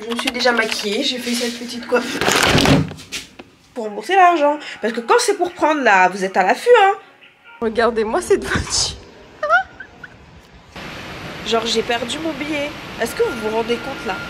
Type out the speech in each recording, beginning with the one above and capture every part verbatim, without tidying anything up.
je me suis déjà maquillée, j'ai fait cette petite coiffe pour rembourser l'argent. Parce que quand c'est pour prendre là, vous êtes à l'affût, hein. Regardez-moi cette voiture. Genre j'ai perdu mon billet. Est-ce que vous vous rendez compte là?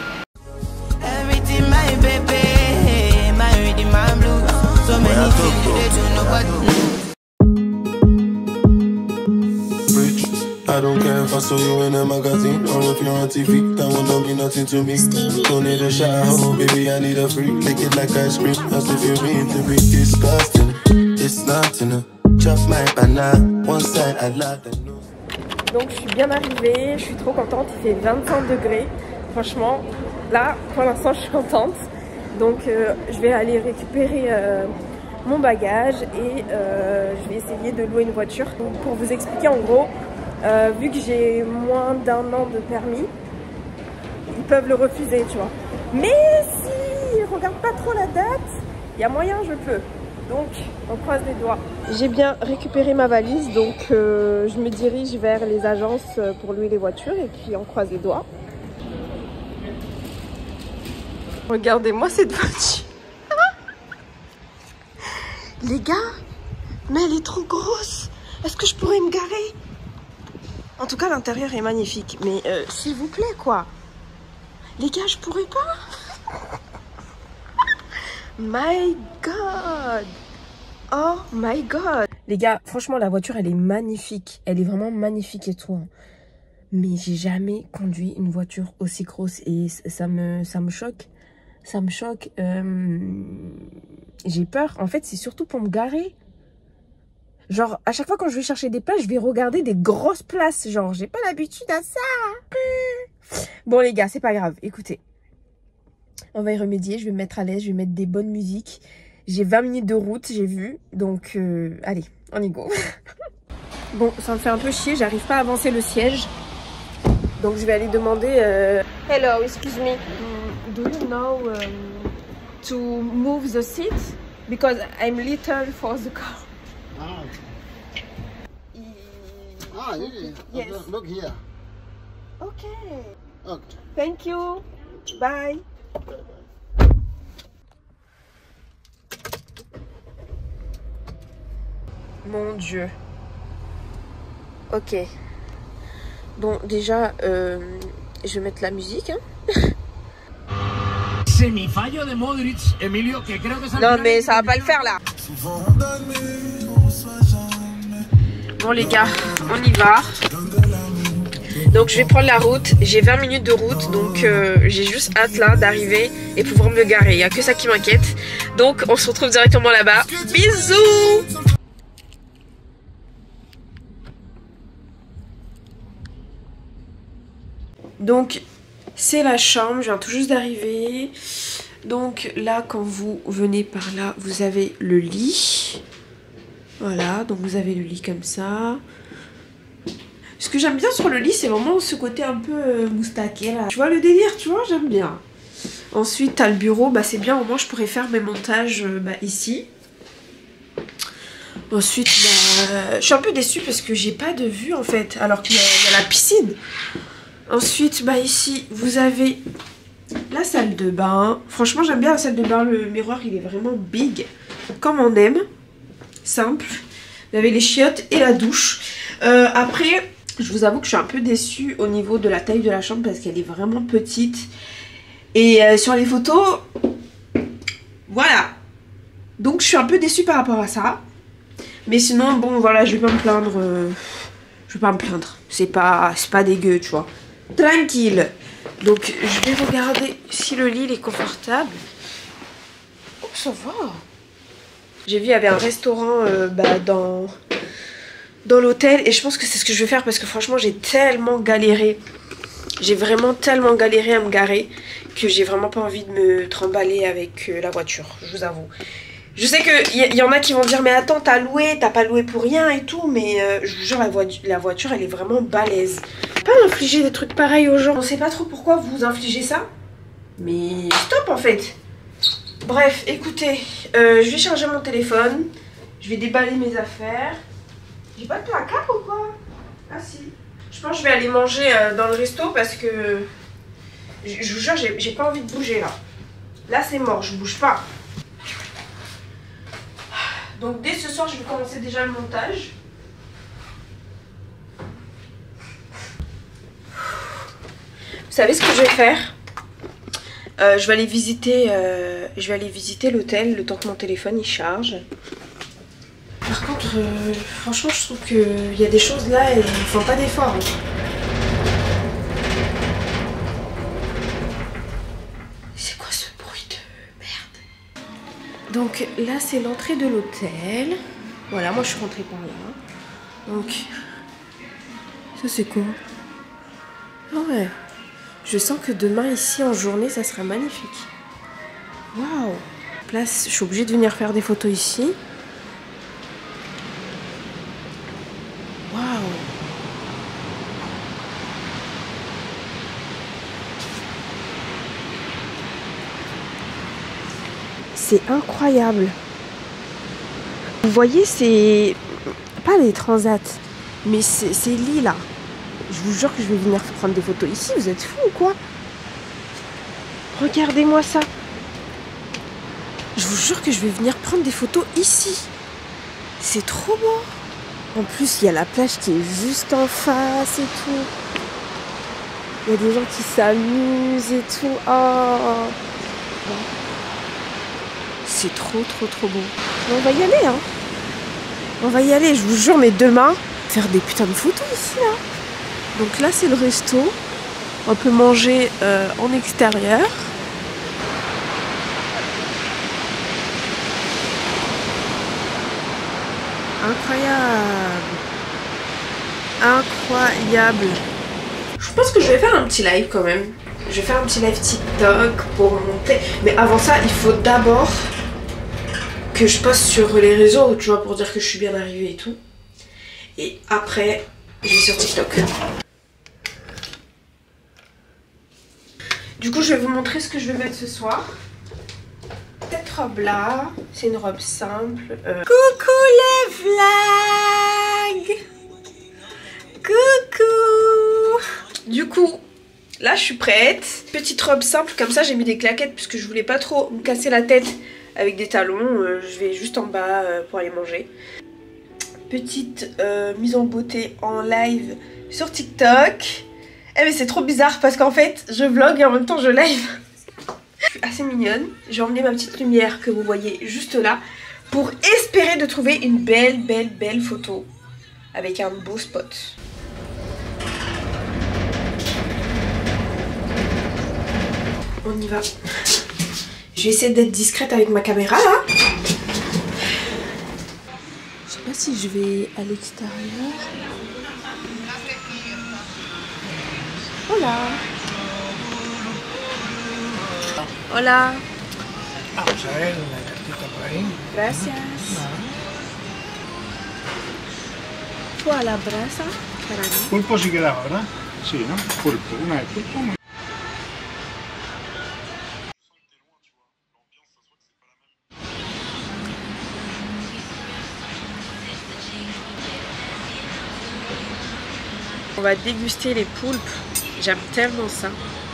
I don't care if I saw you in a magazine or if you're on T V. That one don't mean nothing to me. Don't need a shower, baby, I need a free. Lick it like ice cream, as if you mean to be disgusting. It's not enough. Chop my banana, one side I love the new. Donc je suis bien arrivée, je suis trop contente, il fait vingt-cinq degrés. Franchement, là, pour l'instant, je suis contente. Donc euh, je vais aller récupérer euh, mon bagage et euh, je vais essayer de louer une voiture. Donc, pour vous expliquer en gros, Euh, vu que j'ai moins d'un an de permis, ils peuvent le refuser, tu vois. Mais si ils regardent pas trop la date, il y a moyen, je peux. Donc, on croise les doigts. J'ai bien récupéré ma valise, donc euh, je me dirige vers les agences pour louer les voitures et puis on croise les doigts. Regardez-moi cette voiture. Les gars, mais elle est trop grosse. Est-ce que je pourrais me garer? En tout cas, l'intérieur est magnifique. Mais euh, s'il vous plaît, quoi. Les gars, je pourrais pas. My God. Oh my God. Les gars, franchement, la voiture, elle est magnifique. Elle est vraiment magnifique et tout. Hein. Mais j'ai jamais conduit une voiture aussi grosse. Et ça me, ça me choque. Ça me choque. Euh, j'ai peur. En fait, c'est surtout pour me garer. Genre, à chaque fois quand je vais chercher des places, je vais regarder des grosses places. Genre, j'ai pas l'habitude à ça. Bon, les gars, c'est pas grave. Écoutez, on va y remédier. Je vais me mettre à l'aise. Je vais mettre des bonnes musiques. J'ai vingt minutes de route, j'ai vu. Donc, euh, allez, on y go. Bon, ça me fait un peu chier. J'arrive pas à avancer le siège. Donc, je vais aller demander... Euh... Hello, excuse me. Do you know um, to move the seat? Because I'm little for the car. Ah. Ah, yeah. Yes. Look, look here. Okay. Okay. Thank you. Bye. Mon Dieu. Ok. Bon, déjà, euh, je vais mettre la musique. Hein. Semifallo de Modric, Emilio, que creo que non, mais ça va pas le faire là. Bon les gars, on y va. Donc je vais prendre la route. J'ai vingt minutes de route, donc euh, j'ai juste hâte là d'arriver et pouvoir me garer. Il n'y a que ça qui m'inquiète. Donc on se retrouve directement là-bas. Bisous. Donc c'est la chambre, je viens tout juste d'arriver. Donc là, quand vous venez par là, vous avez le lit. Voilà, donc vous avez le lit comme ça. Ce que j'aime bien sur le lit, c'est vraiment ce côté un peu euh, moustaqué là. Tu vois le délire, tu vois, j'aime bien. Ensuite, t'as le bureau, bah c'est bien, au moins je pourrais faire mes montages euh, bah, ici. Ensuite, bah, euh, je suis un peu déçue parce que j'ai pas de vue en fait, alors qu'il y, y a la piscine. Ensuite, bah ici, vous avez la salle de bain. Franchement, j'aime bien la salle de bain. Le miroir, il est vraiment big. Comme on aime. Simple. Vous avez les chiottes et la douche. Euh, après, je vous avoue que je suis un peu déçue au niveau de la taille de la chambre parce qu'elle est vraiment petite. Et euh, sur les photos, voilà. Donc, je suis un peu déçue par rapport à ça. Mais sinon, bon, voilà, je vais pas me plaindre. Euh, je vais pas me plaindre. C'est pas, c'est pas dégueu, tu vois. Tranquille. Donc je vais regarder si le lit il est confortable. Oh, ça va. J'ai vu il y avait un restaurant euh, bah, dans, dans l'hôtel. Et je pense que c'est ce que je vais faire parce que franchement j'ai tellement galéré. J'ai vraiment tellement galéré à me garer que j'ai vraiment pas envie de me trimballer avec euh, la voiture. Je vous avoue. Je sais qu'il y, y en a qui vont dire mais attends t'as loué, t'as pas loué pour rien et tout. Mais euh, je vous jure la, vo la voiture elle est vraiment balèze. Pas infliger des trucs pareils aux gens. On sait pas trop pourquoi vous infligez ça. Mais stop en fait. Bref écoutez, euh, je vais charger mon téléphone. Je vais déballer mes affaires. J'ai pas de placard ou quoi? Ah si. Je pense que je vais aller manger euh, dans le resto parce que Je, je vous jure, j'ai pas envie de bouger là. Là c'est mort, je bouge pas. Donc dès ce soir, je vais commencer déjà le montage. Vous savez ce que je vais faire? euh, Je vais aller visiter, euh, je vais aller visiter l'hôtel le temps que mon téléphone il charge. Par contre, euh, franchement, je trouve qu'il y a des choses là et ils font pas d'efforts. Hein. C'est quoi ce bruit de merde? Donc là, c'est l'entrée de l'hôtel. Voilà, moi je suis rentrée par là. Donc, ça c'est quoi? Ah ouais. Je sens que demain ici en journée, ça sera magnifique. Waouh! Place, je suis obligée de venir faire des photos ici. Waouh! C'est incroyable. Vous voyez, c'est pas les transats, mais c'est ces lits là. Je vous jure que je vais venir prendre des photos ici. Vous êtes fous ou quoi? Regardez-moi ça. Je vous jure que je vais venir prendre des photos ici. C'est trop beau. En plus, il y a la plage qui est juste en face et tout. Il y a des gens qui s'amusent et tout. Oh. C'est trop, trop, trop beau. Mais on va y aller, hein. On va y aller, je vous jure, mais demain, faire des putains de photos ici, là. Donc là, c'est le resto. On peut manger euh, en extérieur. Incroyable. Incroyable. Je pense que je vais faire un petit live quand même. Je vais faire un petit live TikTok pour monter. Mais avant ça, il faut d'abord que je poste sur les réseaux, tu vois, pour dire que je suis bien arrivée et tout. Et après, je vais sur TikTok. Du coup, je vais vous montrer ce que je vais mettre ce soir. Cette robe là, c'est une robe simple. Euh... Coucou les vlogs! Coucou! Du coup, là je suis prête. Petite robe simple, comme ça j'ai mis des claquettes puisque je voulais pas trop me casser la tête avec des talons. Euh, je vais juste en bas euh, pour aller manger. Petite euh, mise en beauté en live sur TikTok. Eh mais c'est trop bizarre parce qu'en fait je vlog et en même temps je live. Je suis assez mignonne. J'ai emmené ma petite lumière que vous voyez juste là pour espérer de trouver une belle belle belle photo avec un beau spot. On y va. Je vais essayer d'être discrète avec ma caméra là. Je sais pas si je vais à l'extérieur. Hola. Hola. Vamos a ver una cartita por ahí. Gracias. Tú a la brasa para mí. Pulpo sí quedaba, ¿verdad? Sí, ¿no? Pulpo, una de pulpo. On va déguster les poulpes. J'aime tellement ça.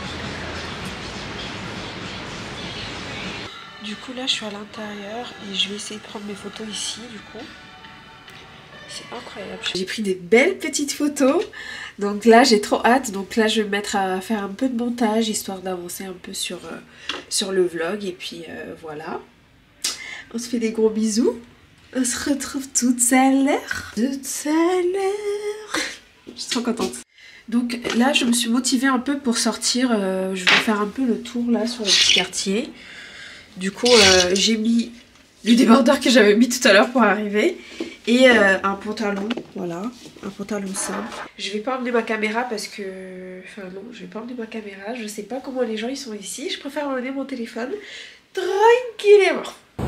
Du coup là je suis à l'intérieur et je vais essayer de prendre mes photos ici du coup. C'est incroyable. J'ai pris des belles petites photos. Donc là j'ai trop hâte. Donc là je vais me mettre à faire un peu de montage histoire d'avancer un peu sur, euh, sur le vlog. Et puis euh, voilà. On se fait des gros bisous. On se retrouve toute à l'heure. Toute à l'heure. Je suis trop contente. Donc là je me suis motivée un peu pour sortir. Euh, je vais faire un peu le tour là sur le petit quartier. Du coup euh, j'ai mis le débardeur que j'avais mis tout à l'heure pour arriver. Et euh, un pantalon, voilà, un pantalon simple. Je vais pas emmener ma caméra parce que... Enfin non, je vais pas emmener ma caméra. Je sais pas comment les gens ils sont ici. Je préfère emmener mon téléphone tranquillement.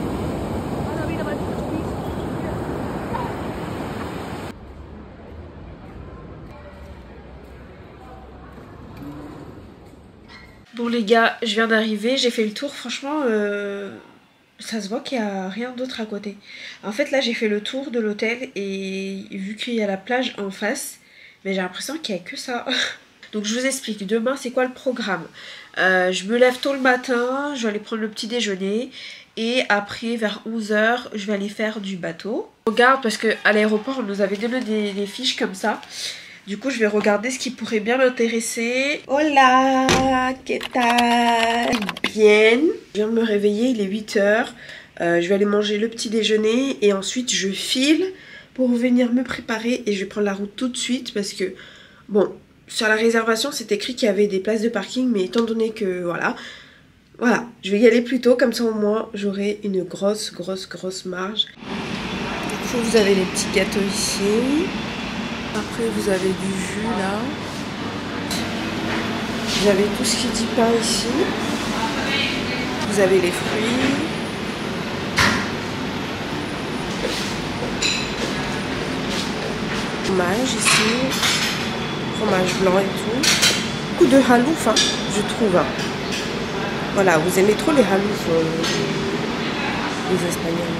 Bon les gars, je viens d'arriver, j'ai fait le tour, franchement, euh, ça se voit qu'il n'y a rien d'autre à côté. En fait là j'ai fait le tour de l'hôtel et vu qu'il y a la plage en face, mais j'ai l'impression qu'il n'y a que ça. Donc je vous explique, demain c'est quoi le programme? Euh, je me lève tôt le matin, je vais aller prendre le petit déjeuner. Et après, vers onze heures, je vais aller faire du bateau. Je regarde parce qu'à l'aéroport, on nous avait donné des, des fiches comme ça. Du coup, je vais regarder ce qui pourrait bien m'intéresser. Hola, ¿qué tal? Bien. Je viens de me réveiller, il est huit heures. Euh, je vais aller manger le petit déjeuner et ensuite je file pour venir me préparer et je vais prendre la route tout de suite parce que, bon, sur la réservation, c'est écrit qu'il y avait des places de parking, mais étant donné que, voilà, voilà, je vais y aller plus tôt, comme ça au moins j'aurai une grosse, grosse, grosse marge. Du coup, vous avez les petits gâteaux ici. Après, vous avez du jus là. Vous avez tout ce qui dit pain ici. Vous avez les fruits. Fromage ici. Fromage blanc et tout. Beaucoup de halouf, hein, je trouve. Hein. Voilà, vous aimez trop les halouf, euh, les Espagnols.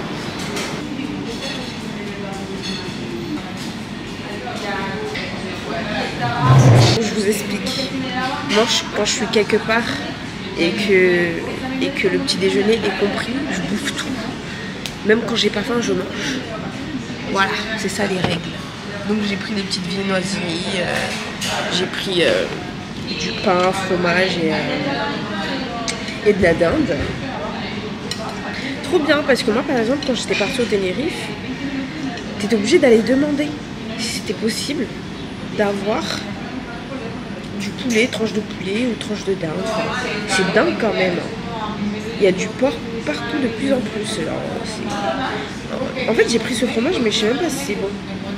Je vous explique. Moi, je, quand je suis quelque part et que, et que le petit déjeuner est compris, je bouffe tout. Même quand j'ai pas faim, je mange. Voilà, c'est ça les règles. Donc j'ai pris des petites viennoiseries, euh, j'ai pris euh, du pain, fromage et, euh, et de la dinde. Trop bien parce que moi par exemple quand j'étais partie au Tenerife, t'étais obligée d'aller demander si c'était possible d'avoir du poulet, tranche de poulet ou tranche de dinde. Enfin, c'est dingue quand même. Il y a du porc partout de plus en plus. Alors, en fait j'ai pris ce fromage mais je sais même pas si c'est bon.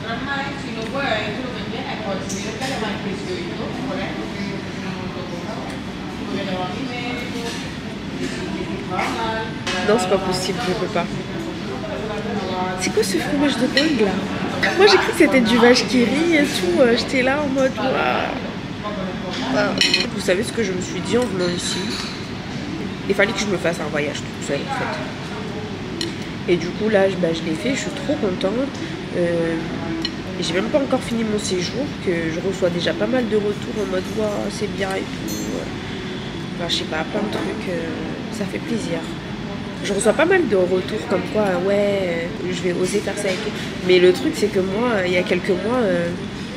Non, c'est pas possible, je peux pas. C'est quoi ce fromage de dingue là? Moi j'ai cru que c'était du vache qui rit et tout. J'étais là en mode waouh. Vous savez ce que je me suis dit en venant ici? Il fallait que je me fasse un voyage toute seule en fait. Et du coup là, bah, je l'ai fait, je suis trop contente. Euh, J'ai même pas encore fini mon séjour que je reçois déjà pas mal de retours en mode waouh c'est bien et tout. Enfin je sais pas, plein de trucs, euh, ça fait plaisir. Je reçois pas mal de retours comme quoi ouais euh, je vais oser faire ça avec eux. Mais le truc c'est que moi il y a quelques mois euh,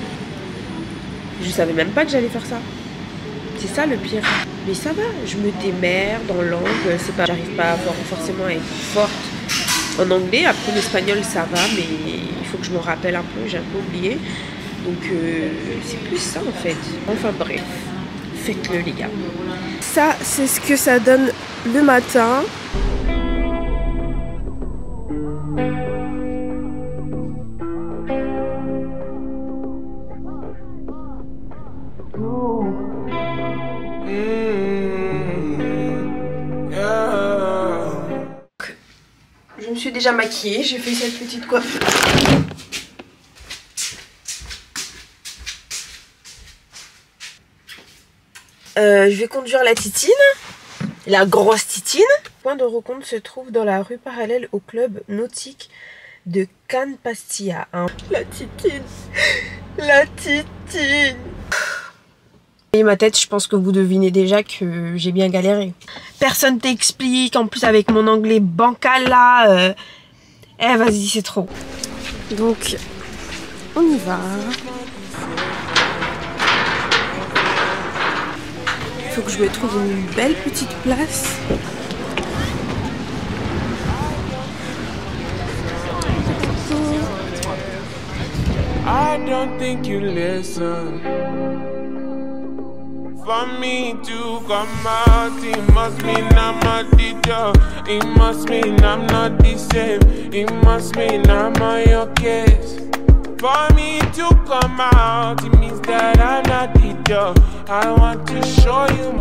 je savais même pas que j'allais faire ça. C'est ça le pire. Mais ça va, je me démerde en langue, c'est pas, j'arrive pas forcément à être forte en anglais. Après l'espagnol ça va mais il faut que je me rappelle un peu, j'ai un peu oublié. Donc euh, c'est plus ça en fait. Enfin bref, faites-le les gars. Ça c'est ce que ça donne le matin. Je me suis déjà maquillée, j'ai fait cette petite coiffure. Euh, je vais conduire la titine, la grosse titine. Le point de rencontre se trouve dans la rue parallèle au club nautique de Can Pastilla. Hein. La titine, la titine. Et ma tête, je pense que vous devinez déjà que j'ai bien galéré. Personne t'explique, en plus avec mon anglais bancal là. Euh... Eh vas-y, c'est trop. Donc, on y va. Il faut que je me trouve une belle petite place. I don't think you listen. For me to come out, it must mean I'm a teacher. It must mean I'm not the same. It must mean I'm on your case. For me to come out, it means that I'm not the teacher. I want to show you.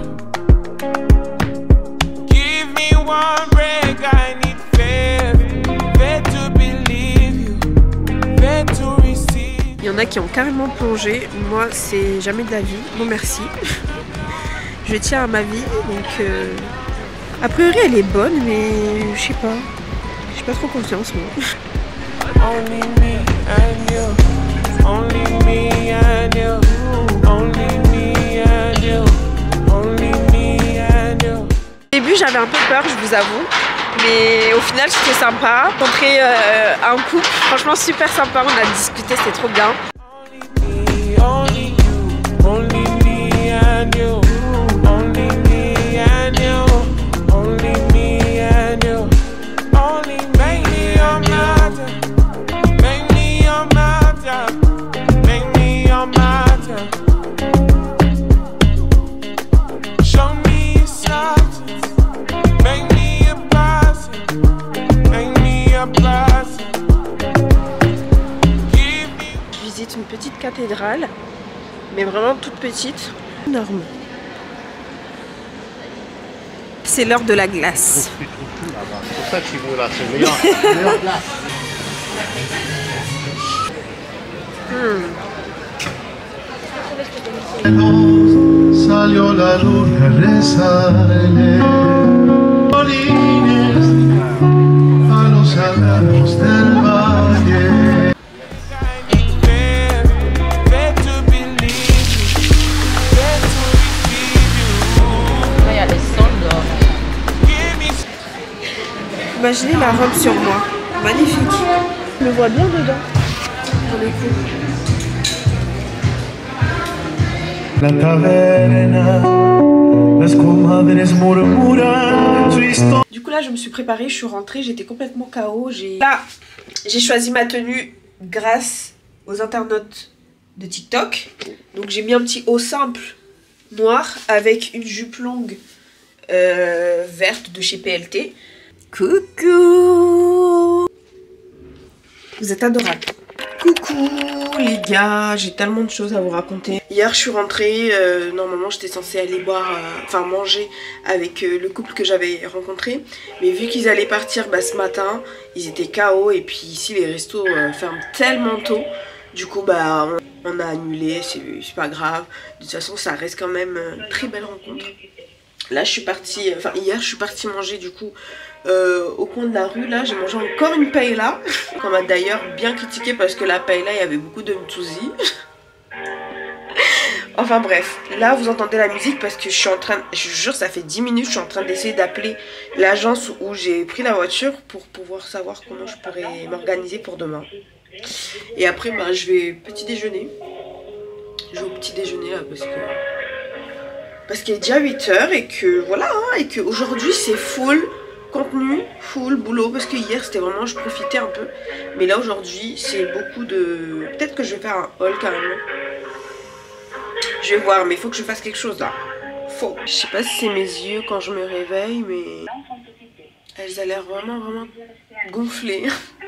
Give me one break, I need faith. Faith to believe you, faith to receive. Il y en a qui ont carrément plongé. Moi, c'est jamais de la vie. Bon, merci. Je tiens à ma vie, donc euh, a priori elle est bonne, mais je sais pas, j'ai pas trop confiance moi. Only me and you, only me and you, only me and you, only me j'avais un peu peur, je vous avoue. Mais au final, c'était sympa. Rencontrer euh, un couple, franchement super sympa. On a discuté, c'était trop bien. Je visite une petite cathédrale, mais vraiment toute petite, énorme. C'est l'heure de la glace. C'est pour ça que je veux là, c'est meilleur, meilleure place. Salió la luna a rezarle a los álamos del valle. Imaginez la robe sur moi, magnifique. Je me vois bien dedans, pour le coup. La taberna, las comadres murmuran su historia. Du coup là je me suis préparée, je suis rentrée, j'étais complètement K O. Là j'ai choisi ma tenue grâce aux internautes de TikTok. Donc j'ai mis un petit haut simple noir avec une jupe longue euh, verte de chez P L T. Coucou! Vous êtes adorables. Coucou les gars, j'ai tellement de choses à vous raconter. Hier je suis rentrée, euh, normalement j'étais censée aller boire, euh, enfin manger avec euh, le couple que j'avais rencontré. Mais vu qu'ils allaient partir bah, ce matin, ils étaient K O et puis ici les restos euh, ferment tellement tôt. Du coup bah on, on a annulé, c'est pas grave. De toute façon ça reste quand même une très belle rencontre. Là je suis partie, enfin hier je suis partie manger du coup euh, au coin de la rue. Là j'ai mangé encore une paella. On m'a d'ailleurs bien critiqué parce que la paella il y avait beaucoup de mtouzi. Enfin bref, là vous entendez la musique parce que je suis en train, je vous jure ça fait dix minutes je suis en train d'essayer d'appeler l'agence où j'ai pris la voiture pour pouvoir savoir comment je pourrais m'organiser pour demain. Et après bah, je vais petit déjeuner. Je vais au petit déjeuner là parce que parce qu'il est déjà huit heures et que voilà hein, et que aujourd'hui c'est full contenu, full boulot parce que hier c'était vraiment je profitais un peu. Mais là aujourd'hui c'est beaucoup de... Peut-être que je vais faire un haul carrément. Je vais voir mais il faut que je fasse quelque chose là. Faut. Je sais pas si c'est mes yeux quand je me réveille mais elles ont l'air vraiment vraiment gonflées.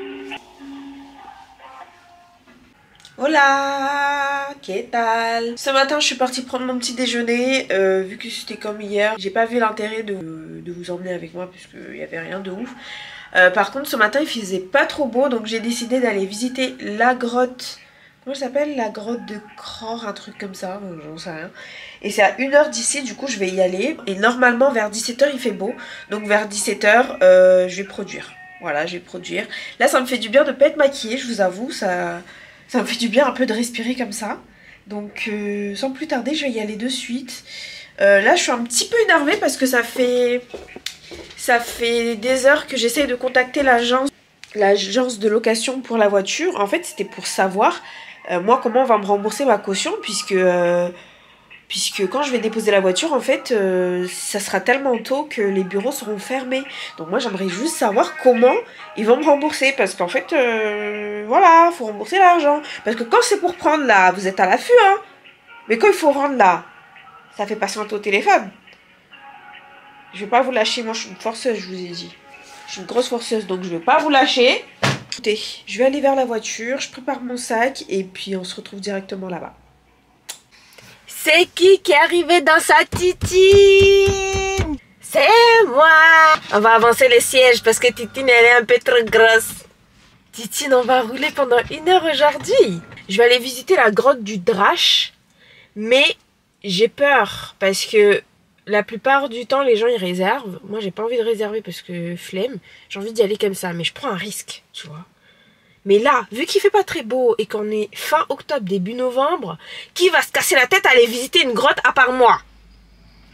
Hola, qu'est-ce tal? Ce matin je suis partie prendre mon petit déjeuner, euh, vu que c'était comme hier, j'ai pas vu l'intérêt de, de vous emmener avec moi puisqu'il n'y avait rien de ouf. Euh, par contre ce matin il faisait pas trop beau donc j'ai décidé d'aller visiter la grotte, comment ça s'appelle? La grotte de Cror, un truc comme ça, j'en sais rien. Et c'est à une heure d'ici, du coup je vais y aller. Et normalement vers dix-sept heures il fait beau, donc vers dix-sept heures euh, je vais produire. Voilà, je vais produire. Là ça me fait du bien de pas être maquillée, je vous avoue, ça... Ça me fait du bien un peu de respirer comme ça. Donc euh, sans plus tarder je vais y aller de suite. euh, Là je suis un petit peu énervée parce que ça fait Ça fait des heures que j'essaye de contacter l'agence L'agence de location pour la voiture. En fait c'était pour savoir euh, moi comment on va me rembourser ma caution. Puisque euh, Puisque quand je vais déposer la voiture en fait euh, ça sera tellement tôt que les bureaux seront fermés. Donc moi j'aimerais juste savoir comment ils vont me rembourser. Parce qu'en fait euh, voilà, faut rembourser l'argent. Parce que quand c'est pour prendre là, vous êtes à l'affût hein. Mais quand il faut rendre là, ça fait patienter au téléphone. Je vais pas vous lâcher, moi je suis une forceuse je vous ai dit. Je suis une grosse forceuse donc je vais pas vous lâcher. Écoutez, je vais aller vers la voiture, je prépare mon sac et puis on se retrouve directement là-bas. C'est qui qui est arrivé dans sa titine? C'est moi. On va avancer les sièges parce que Titine elle est un peu trop grosse. Titine, on va rouler pendant une heure aujourd'hui. Je vais aller visiter la grotte du Drache. Mais j'ai peur parce que la plupart du temps les gens ils réservent. Moi j'ai pas envie de réserver parce que flemme. J'ai envie d'y aller comme ça mais je prends un risque, tu vois. Mais là, vu qu'il fait pas très beau et qu'on est fin octobre, début novembre, qui va se casser la tête à aller visiter une grotte à part moi?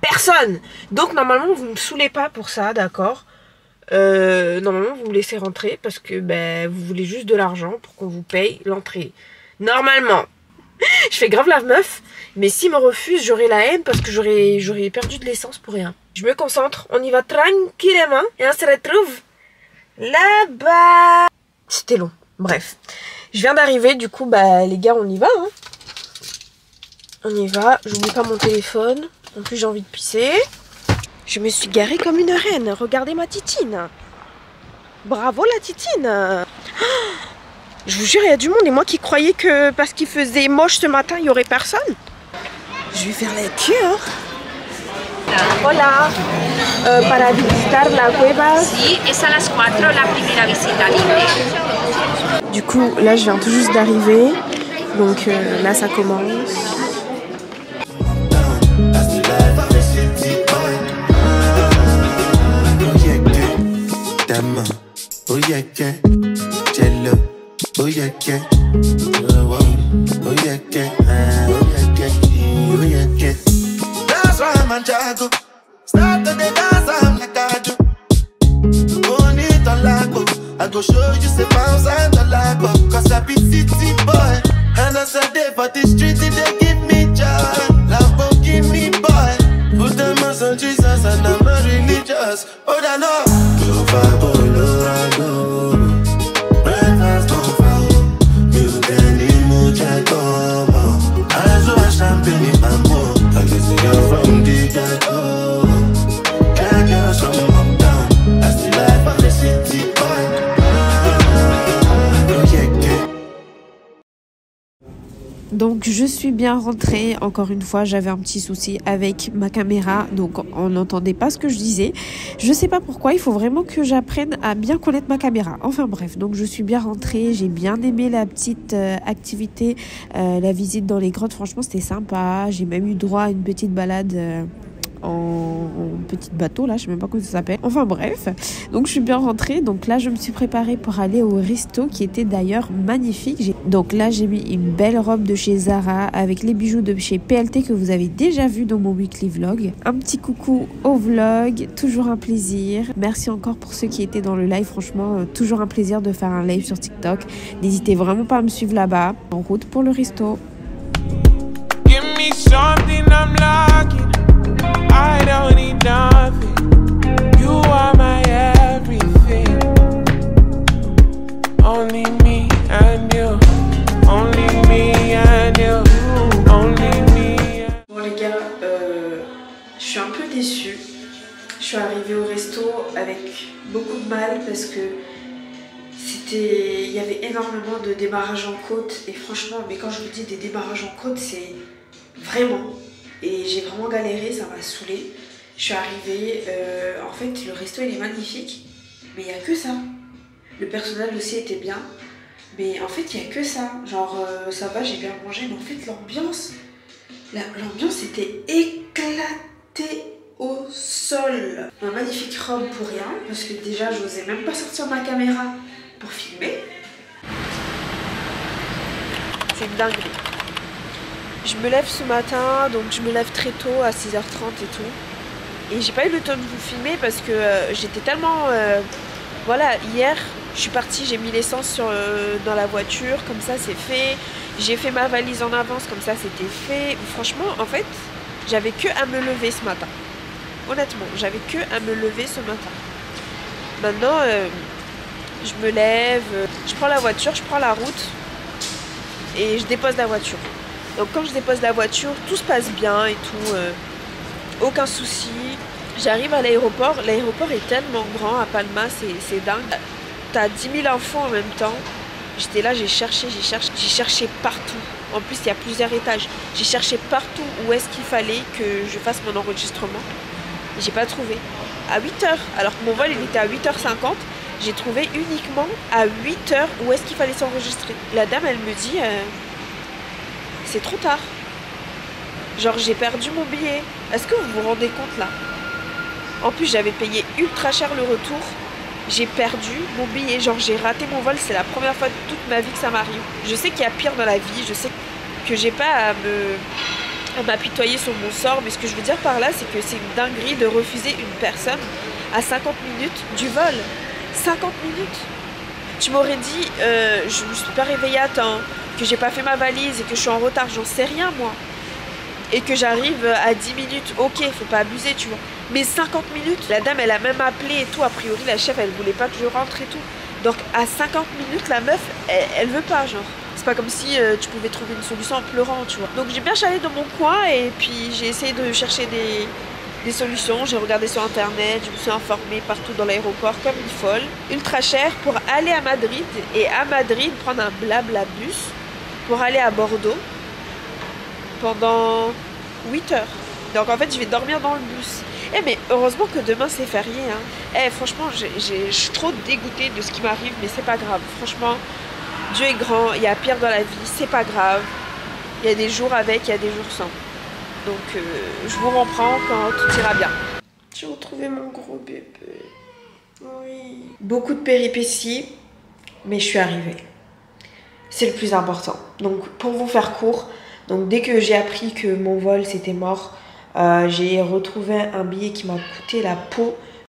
personne. Donc normalement vous me saoulez pas pour ça, d'accord. euh, Normalement vous me laissez rentrer parce que ben, vous voulez juste de l'argent pour qu'on vous paye l'entrée. Normalement. Je fais grave la meuf. Mais s'ils me refusent, j'aurai la haine parce que j'aurais j'aurais perdu de l'essence pour rien. Je me concentre, on y va tranquillement et on se retrouve là-bas. C'était long, bref. Je viens d'arriver, du coup, bah les gars, on y va. Hein. On y va, j'oublie pas mon téléphone. En plus, j'ai envie de pisser. Je me suis garée comme une reine. Regardez ma titine. Bravo la titine. Je vous jure, il y a du monde. Et moi qui croyais que parce qu'il faisait moche ce matin, il y aurait personne. Je vais faire la cure. Hola. Uh, para visitar la cueva. Sí, es a las cuatro la primera visita libre. Du coup, là, je viens tout juste d'arriver. Donc euh, là, ça commence. I go show you say pounds and a lago. Cause I be city boy. And I said they for the street they give me joy. Lamborghini boy. Put them on Jesus and I'm not religious. Oh I know. You Pablo I go. Breakfast on fire. You can eat mucha como. I saw a champagne in my mouth. I guess you're from the ghetto. Can't get some uptown. That's the life of the city boy. Donc je suis bien rentrée, encore une fois j'avais un petit souci avec ma caméra, donc on n'entendait pas ce que je disais. Je sais pas pourquoi, il faut vraiment que j'apprenne à bien connaître ma caméra. Enfin bref, donc je suis bien rentrée, j'ai bien aimé la petite euh, activité, euh, la visite dans les grottes, franchement c'était sympa. J'ai même eu droit à une petite balade euh, en, en petit bateau là, je sais même pas comment ça s'appelle. Enfin bref, donc je suis bien rentrée. Donc là je me suis préparée pour aller au resto qui était d'ailleurs magnifique. Donc là j'ai mis une belle robe de chez Zara avec les bijoux de chez P L T que vous avez déjà vu dans mon weekly vlog. Un petit coucou au vlog, toujours un plaisir. Merci encore pour ceux qui étaient dans le live, franchement toujours un plaisir de faire un live sur TikTok. N'hésitez vraiment pas à me suivre là-bas. En route pour le resto. Give me something I'm liking. I don't need nothing. You are my everything. Only me and you. Only me and you. Only me and... Bon les gars, euh, je suis un peu déçue. Je suis arrivée au resto avec beaucoup de mal parce que c'était, il y avait énormément de démarrages en côte et franchement, mais quand je vous dis des démarrages en côte, c'est vraiment. Et j'ai vraiment galéré, ça m'a saoulée. Je suis arrivée, euh, en fait le resto il est magnifique, mais il n'y a que ça. Le personnel aussi était bien, mais en fait il n'y a que ça. Genre euh, ça va, j'ai bien mangé, mais en fait l'ambiance, l'ambiance était éclatée au sol. Ma magnifique robe pour rien, parce que déjà j'osais même pas sortir ma caméra pour filmer. C'est une dinguerie. Je me lève ce matin, donc je me lève très tôt à six heures trente et tout. Et j'ai pas eu le temps de vous filmer parce que euh, j'étais tellement... Euh, voilà, hier, je suis partie, j'ai mis l'essence euh, dans la voiture, comme ça c'est fait. J'ai fait ma valise en avance, comme ça c'était fait. Franchement, en fait, j'avais que à me lever ce matin. Honnêtement, j'avais que à me lever ce matin. Maintenant, euh, je me lève, euh, je prends la voiture, je prends la route et je dépose la voiture. Donc quand je dépose la voiture, tout se passe bien et tout, euh, aucun souci. J'arrive à l'aéroport, l'aéroport est tellement grand à Palma, c'est dingue. T'as dix mille infos en même temps. J'étais là, j'ai cherché, j'ai cherché, j'ai cherché partout. En plus, il y a plusieurs étages. J'ai cherché partout où est-ce qu'il fallait que je fasse mon enregistrement. J'ai pas trouvé. À huit heures, alors que mon vol il était à huit heures cinquante, j'ai trouvé uniquement à huit heures où est-ce qu'il fallait s'enregistrer. La dame, elle me dit... Euh, c'est trop tard. Genre j'ai perdu mon billet. Est-ce que vous vous rendez compte là? En plus j'avais payé ultra cher le retour. J'ai perdu mon billet. Genre j'ai raté mon vol. C'est la première fois de toute ma vie que ça m'arrive. Je sais qu'il y a pire dans la vie. Je sais que j'ai pas à me à m'apitoyer sur mon sort, mais ce que je veux dire par là, c'est que c'est une dinguerie de refuser une personne à cinquante minutes du vol. cinquante minutes. Tu m'aurais dit, euh, je me suis pas réveillée à temps, que j'ai pas fait ma valise et que je suis en retard, j'en sais rien moi. Et que j'arrive à dix minutes, ok, faut pas abuser, tu vois. Mais cinquante minutes, la dame, elle a même appelé et tout, a priori, la chef, elle voulait pas que je rentre et tout. Donc à cinquante minutes, la meuf, elle, elle veut pas, genre. C'est pas comme si euh, tu pouvais trouver une solution en pleurant, tu vois. Donc j'ai bien chalé dans mon coin et puis j'ai essayé de chercher des, des solutions. J'ai regardé sur internet, je me suis informée partout dans l'aéroport comme une folle. Ultra cher pour aller à Madrid et à Madrid prendre un blabla bus pour aller à Bordeaux pendant huit heures. Donc en fait, je vais dormir dans le bus. Eh mais heureusement que demain c'est férié. Hein. Eh franchement, je suis trop dégoûtée de ce qui m'arrive, mais c'est pas grave. Franchement, Dieu est grand, il y a pire dans la vie, c'est pas grave. Il y a des jours avec, il y a des jours sans. Donc euh, je vous reprends quand tout ira bien. J'ai retrouvé mon gros bébé. Oui. Beaucoup de péripéties, mais je suis arrivée. C'est le plus important. Donc pour vous faire court, donc dès que j'ai appris que mon vol c'était mort, euh, j'ai retrouvé un billet qui m'a coûté la peau.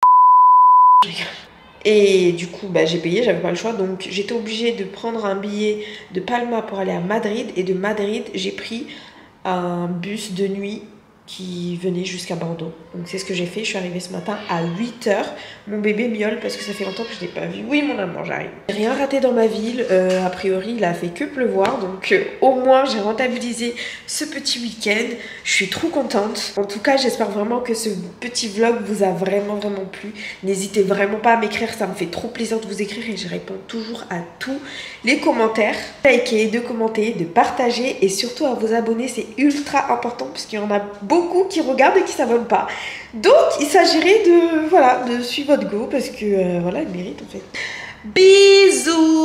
Et du coup, bah, j'ai payé, j'avais pas le choix. Donc j'étais obligée de prendre un billet de Palma pour aller à Madrid. Et de Madrid, j'ai pris un bus de nuit qui venait jusqu'à Bordeaux. Donc c'est ce que j'ai fait. Je suis arrivée ce matin à huit heures. Mon bébé miaule parce que ça fait longtemps que je l'ai pas vu. Oui, mon amour, j'arrive. J'ai rien raté dans ma ville. Euh, a priori, il a fait que pleuvoir. Donc euh, au moins, j'ai rentabilisé ce petit week-end. Je suis trop contente. En tout cas, j'espère vraiment que ce petit vlog vous a vraiment, vraiment plu. N'hésitez vraiment pas à m'écrire. Ça me fait trop plaisir de vous écrire et je réponds toujours à tous les commentaires. Likez, de commenter, de partager et surtout à vous abonner. C'est ultra important parce qu'il y en a beaucoup beaucoup qui regardent et qui s'abonnent pas. Donc il s'agirait de voilà de suivre votre go parce que euh, voilà, il mérite en fait. Bisous.